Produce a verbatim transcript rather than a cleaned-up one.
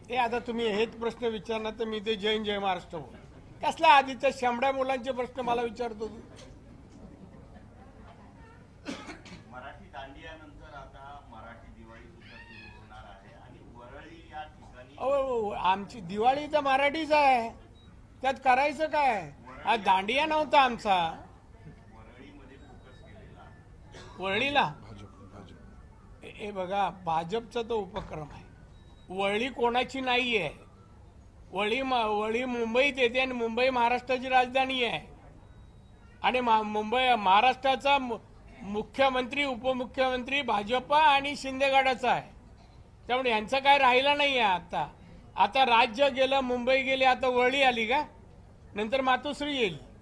हे आता तुम्ही हेच प्रश्न विचारणार तर मी ते जैन जय महाराष्ट्र बोल कसला आधीच्या शांबड्या मुलांचे प्रश्न मला विचारतो तू. मराठी दांडियानंतर आता मराठी दिवाळी सुद्धा सुरू होणार आहे आणि वरळी या ठिकाणी अहो आमची दिवाळी तर मराठीच आहे, त्यात करायचं काय. हा दांडिया नव्हता आमचा. वरळीमध्ये फोकस केलेला आहे. वरळीला हे बघा, भाजपचा तो उपक्रम आहे. वरळी कोणाची नाही आहे. वरळी वरळी मुंबईत येते आणि मुंबई महाराष्ट्राची राजधानी आहे आणि मुंबई महाराष्ट्राचा मुख्यमंत्री उपमुख्यमंत्री भाजपा आणि शिंदे गटाचा आहे. त्यामुळे यांचं काय राहिलं नाही आहे. आता आता राज्य गेलं, मुंबई गेली, आता वरळी आली का, नंतर मातोश्री येईल.